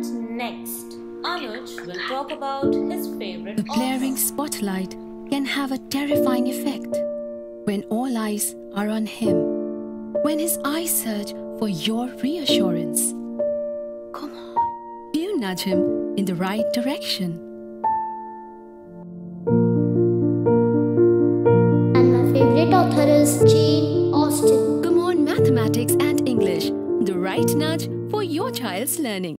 And next, Anuj will talk about his favorite A glaring author. spotlight can have a terrifying effect when all eyes are on him. When his eyes search for your reassurance. Come on, you nudge him in the right direction. And my favorite author is Jane Austen. Kumon Mathematics and English, the right nudge for your child's learning.